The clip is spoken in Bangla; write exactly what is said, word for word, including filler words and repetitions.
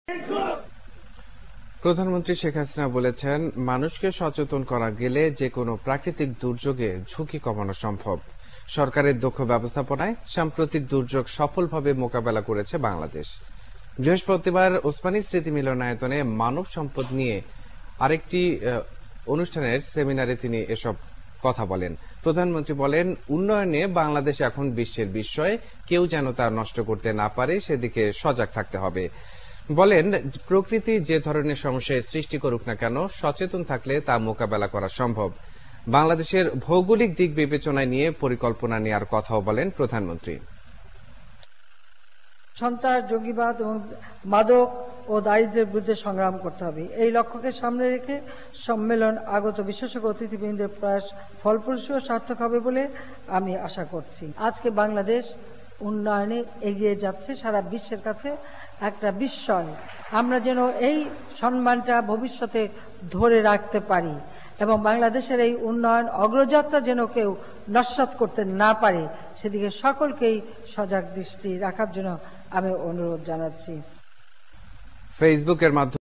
প্রধানমন্ত্রী শেখ হাসিনা বলেছেন, মানুষকে সচেতন করা গেলে যে কোনো প্রাকৃতিক দুর্যোগে ঝুঁকি কমানো সম্ভব। সরকারের দক্ষ ব্যবস্থাপনায় সাম্প্রতিক দুর্যোগ সফলভাবে মোকাবেলা করেছে বাংলাদেশ। বৃহস্পতিবার ওসমানী স্মৃতি মিলনায়তনে মানব সম্পদ নিয়ে আরেকটি অনুষ্ঠানের সেমিনারে তিনি এসব কথা বলেন। প্রধানমন্ত্রী বলেন, উন্নয়নে বাংলাদেশ এখন বিশ্বের বিস্ময়, কেউ যেন তা নষ্ট করতে না পারে সেদিকে সজাগ থাকতে হবে। বলেন, প্রকৃতি যে ধরনের সমস্যায় সৃষ্টি করুক না কেন, সচেতন থাকলে তা মোকাবেলা করা সম্ভব। বাংলাদেশের ভৌগোলিক দিক বিবেচনায় নিয়ে পরিকল্পনা নেওয়ার কথাও বলেন প্রধানমন্ত্রী। সন্ত্রাস, জঙ্গিবাদ এবং মাদক ও দারিদ্র্যের বিরুদ্ধে সংগ্রাম করতে হবে। এই লক্ষ্যকে সামনে রেখে সম্মেলন আগত বিশেষজ্ঞ অতিথিবৃন্দের প্রয়াস ফলপ্রসূ ও সার্থক হবে বলে আমি আশা করছি। আজকে বাংলাদেশ উন্নয়নে এগিয়ে যাচ্ছে, সারা বিশ্বের কাছে একটা বিস্ময়। আমরা যেন এই সম্মানটা ভবিষ্যতে ধরে রাখতে পারি এবং বাংলাদেশের এই উন্নয়ন অগ্রযাত্রা যেন কেউ নস্যাৎ করতে না পারে সেদিকে সকলকেই সজাগ দৃষ্টি রাখার জন্য আমি অনুরোধ জানাচ্ছি। ফেসবুকের মাধ্যমে